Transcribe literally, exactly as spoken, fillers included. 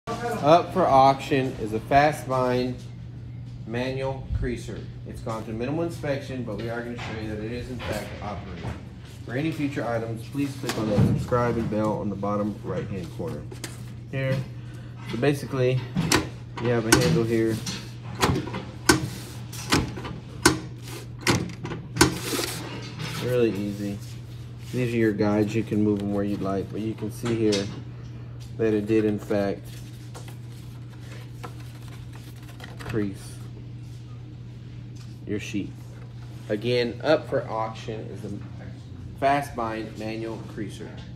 Up for auction is a Fastbind manual creaser. It's gone through minimal inspection, but we are going to show you that it is in fact operating. For any future items, please click on that subscribe and bell on the bottom right hand corner. Here, so basically, you have a handle here. Really easy. These are your guides. You can move them where you'd like, but you can see here that it did in fact crease your sheet. Again, up for auction is the Fastbind manual creaser.